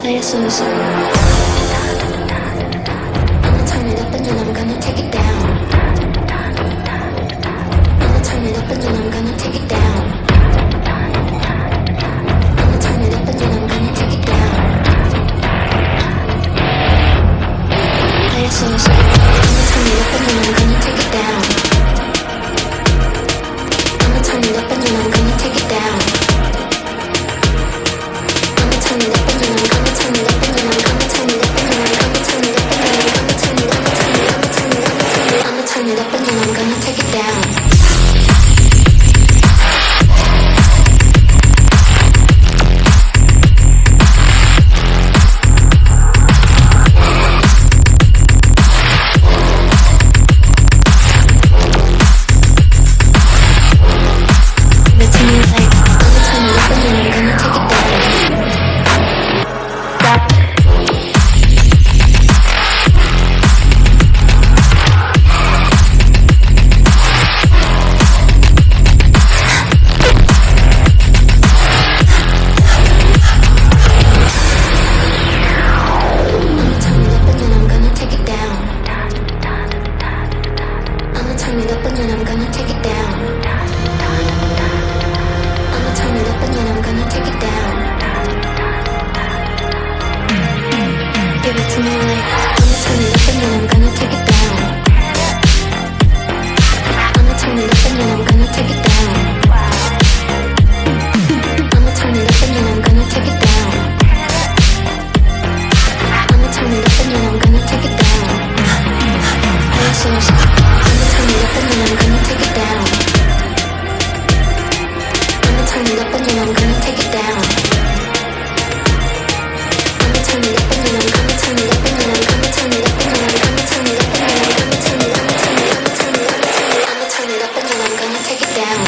play it slow, slow. I'ma turn it up and then I'm gonna take it down. I'ma turn it up and then I'm gonna take it down. I'ma turn it up and then I'm gonna take it down. Play it slow, slow. I'ma turn it up and then I'm gonna take it down. I'ma turn it up and then I'm gonna take it down. I'ma turn it up and then I'm gonna turn it up and then I'm gonna turn it up and then I'm gonna turn it up and then I'm gonna turn it up and then I'm gonna turn it up and then I'ma turn it up and then I'm gonna take it down. Turn it up and then I'm gonna take it down. I'ma turn it up and then I'm gonna take it down. Give it to me like I'ma turn it up and then I'm gonna take it down. I'ma turn it up and then I'm gonna take it down. I'ma turn it up and then I'm gonna take it down. I'ma turn it up and then I'm gonna take it down. Play it slow, slow. I'ma turn it up and then I'm gonna take it down. I'ma turn it up and then I'm gonna take it down. I'ma turn it up and then I'm gonna turn it up and then I'm gonna turn it up and then I'm gonna turn it up and then I'm gonna turn it up and then I'm gonna turn it up and then I'ma turn it up and then I'm gonna take it down.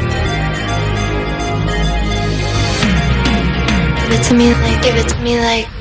Give it to me like